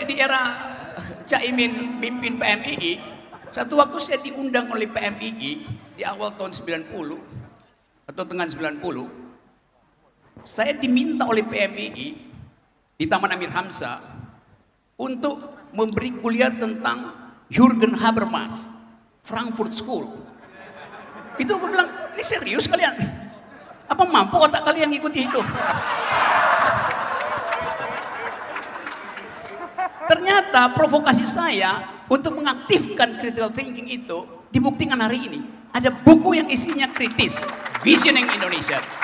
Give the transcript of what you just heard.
di era Caimin mimpin PMII, satu waktu saya diundang oleh PMII di awal tahun 90 atau tengah 90, saya diminta oleh PMII di Taman Amir Hamzah untuk memberi kuliah tentang Jürgen Habermas, Frankfurt School. Itu aku bilang, ini serius kalian? Apa mampu otak kalian ngikuti itu? Ternyata provokasi saya untuk mengaktifkan critical thinking itu dibuktikan hari ini. Ada buku yang isinya kritis, Visioning Indonesia.